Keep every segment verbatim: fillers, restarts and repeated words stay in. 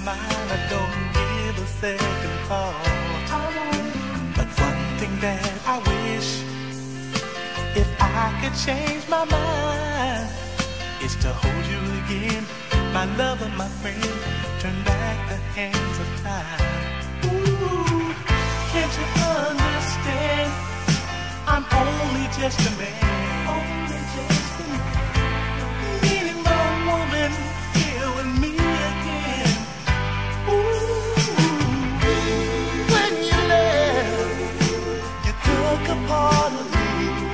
mind, I don't give a second thought. But one thing that I wish, if I could change my mind, is to hold you again, my lover, my friend. Turn back the hands of time. Ooh, can't you understand? I'm only just a man, only just a man, needing my woman here with me again. Ooh, when you left, you took a part of me.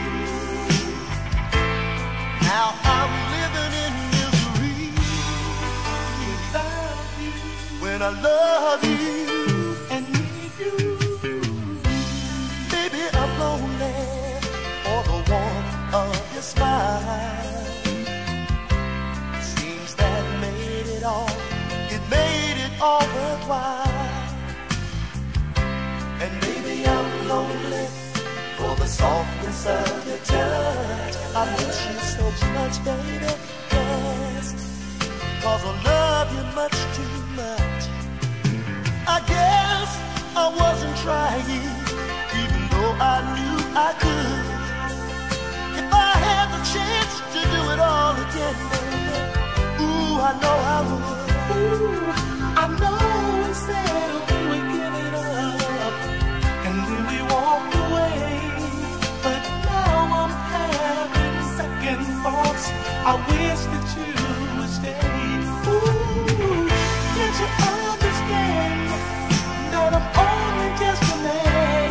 Now I'm living in misery without you. When I love you and need you, baby, I'm lonely for the warmth of your smile. Seems that made it all, it made it all worthwhile. And baby, I'm lonely for the softness of your touch. I miss you so much, baby, yes, 'cause I love you much too much. I guess I wasn't trying, even though I knew I could. If I had the chance to do it all again, baby, ooh, I know I would. Ooh, I know we said we would give it up, and then we walked away. But now I'm having second thoughts. I wish that you would stay. Ooh, can't you understand that I'm only just a man,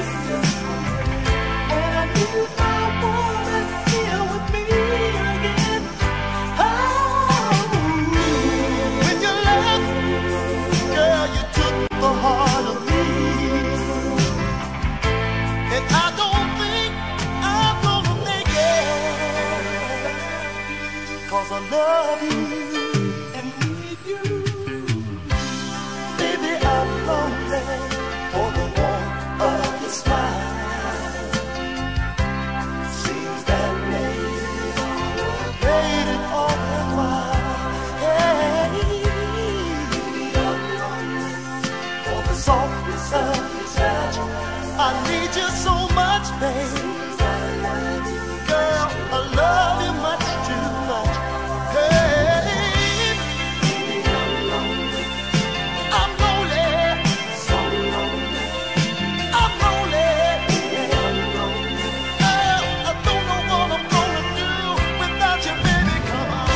and I need my woman here with me again. Oh, when you left, girl, you took the heart of me, and I don't think I'm gonna make it, 'cause I love you and need you. Baby, I'm lonely for the warmth of your smile. Seems that made it all, made it all worthwhile. Hey, I'm lonely for the softness of your touch. I need you so much, baby. Girl, I love you much too much. Hey, I'm lonely, so lonely. I'm lonely. Oh, I don't know what I'm gonna do without you, baby. Come on.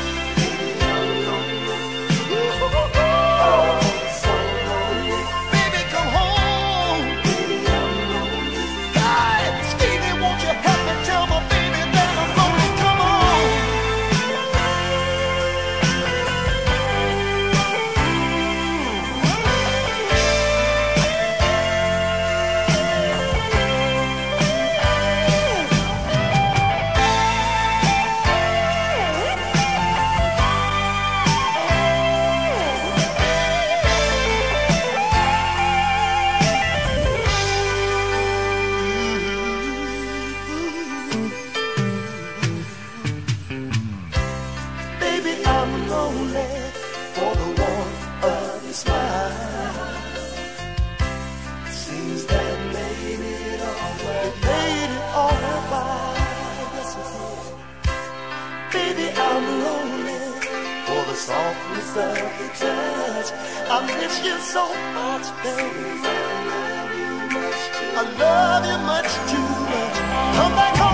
Oh, so lonely. Baby, come home. God, Stevie, won't you help me tell my baby that I'm lonely? Come on. Baby, I'm lonely for the warmth of your smile. Seems that made it all worth, made it all worthwhile. Yes, it did. Baby, I'm lonely for the softness of your touch. I miss you so much, baby. I love you much too much. Come back home.